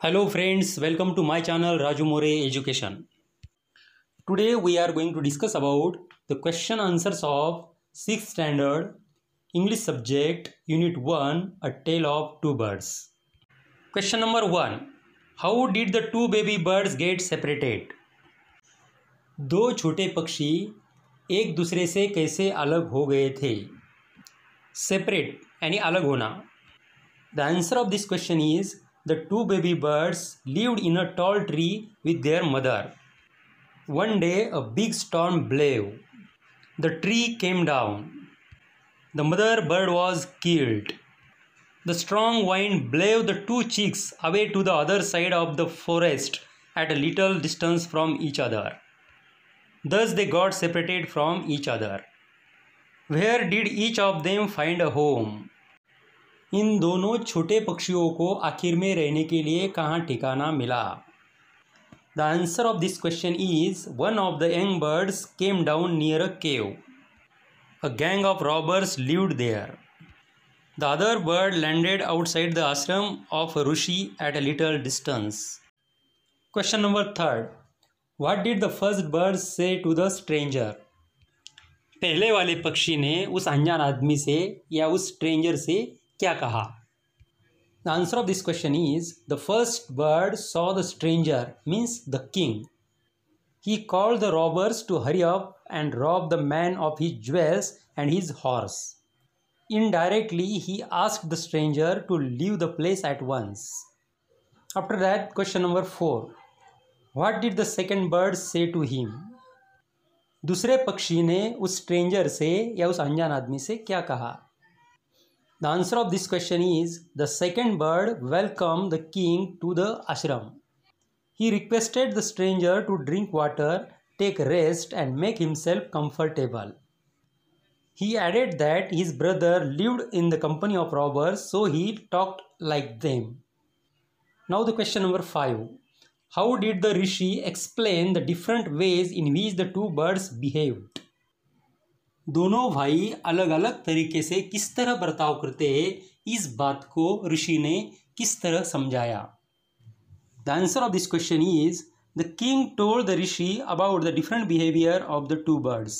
Hello friends, welcome to my channel Raju More Education. Today we are going to discuss about the question answers of 6th standard English subject Unit 1 A Tale of Two Birds. Question number 1. How did the two baby birds get separated? दो छोटे पक्षी एक दूसरे से कैसे अलग हो गए थे? Separate यानी अलग होना. The answer of this question is the two baby birds lived in a tall tree with their mother. One day a big storm blew. The tree came down. The mother bird was killed. The strong wind blew the two chicks away to the other side of the forest at a little distance from each other. Thus they got separated from each other. Where did each of them find a home? इन दोनों छोटे पक्षियों को आखिर में रहने के लिए कहाँ ठिकाना मिला? The answer of this question is one of the young birds came down near a cave. A gang of robbers lived there. The other bird landed outside the ashram of a rishi at a little distance. Question number 3. What did the first bird say to the stranger? पहले वाले पक्षी ने उस अनजान आदमी से या उस स्ट्रेंजर से क्या कहा? The answer of this question is the first bird saw the stranger, means the king. He called the robbers to hurry up and rob the man of his jewels and his horse. Indirectly, he asked the stranger to leave the place at once. After that, question number 4. What did the second bird say to him? दूसरे पक्षी ने उस stranger से या उस अनजान आदमी से क्या कहा? The answer of this question is the second bird welcomed the king to the ashram. He requested the stranger to drink water, take rest and make himself comfortable. He added that his brother lived in the company of robbers, so he talked like them. Now the question number 5. How did the rishi explain the different ways in which the two birds behaved? दोनों भाई अलग अलग तरीके से किस तरह बर्ताव करते हैं, इस बात को ऋषि ने किस तरह समझाया? The answer of this question is the king told the rishi about the different behaviour of the two birds.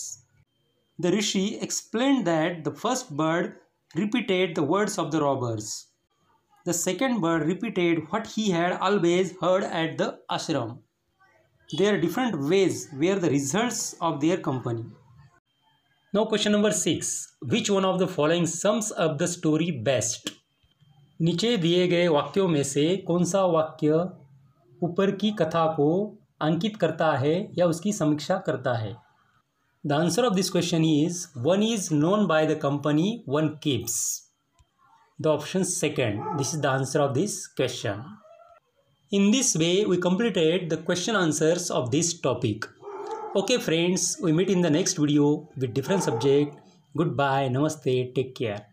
The rishi explained that the first bird repeated the words of the robbers. The second bird repeated what he had always heard at the ashram. Their different ways were the results of their company. Now question number 6. Which one of the following sums up the story best? नीचे दिए गए वाक्यों में से कौन सा वाक्य ऊपर की कथा को अंकित करता है या उसकी समीक्षा करता है? The answer of this question is one is known by the company one keeps. The option second. This is the answer of this question. In this way we completed the question answers of this topic. Okay friends, we meet in the next video with different subject. Goodbye, namaste, take care.